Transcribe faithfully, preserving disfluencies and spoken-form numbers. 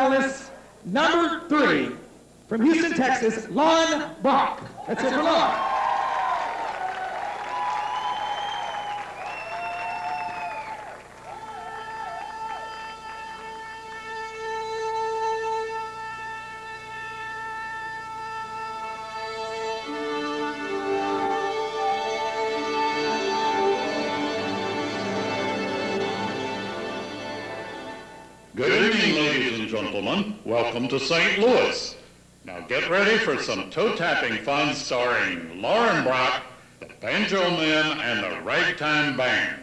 finalist number three, from Houston, Texas, Lon Brach. That's it for Lon. Good evening, ladies and gentlemen. Welcome to Saint Louis. Now get ready for some toe-tapping fun starring Lauren Brach, the Banjo Men, and the Ragtime Band.